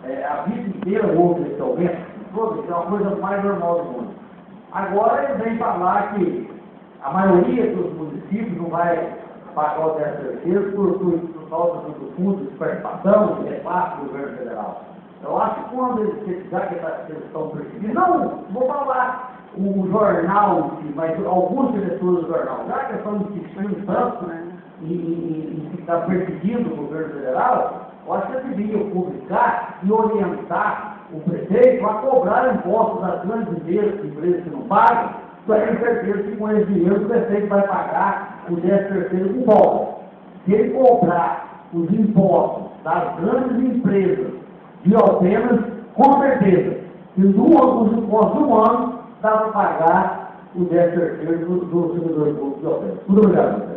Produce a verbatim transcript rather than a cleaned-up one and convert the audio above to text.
é, a vida inteira houve esse aumento, isso é uma coisa mais normal do mundo. Agora ele vem falar que a maioria dos municípios não vai pagar o décimo terceiro por, por, por causa do fundo de participação, de repasse do governo federal. Eu acho que quando eles precisarem que tá, eles estão perseguindo, não, vou falar um jornal, mas alguns diretores do jornal, já que estão insistindo tanto em, em, em ficar perseguindo o governo federal, eu acho que eles deviam publicar e orientar o prefeito a cobrar impostos das grandes empresas, empresas que não pagam, para ter certeza que com esse dinheiro o prefeito vai pagar o décimo terceiro com folga. Se ele cobrar os impostos das grandes empresas de Alfenas, com certeza, que no, os impostos do ano dá para pagar o décimo terceiro do, do servidor público de Alfenas. Muito obrigado.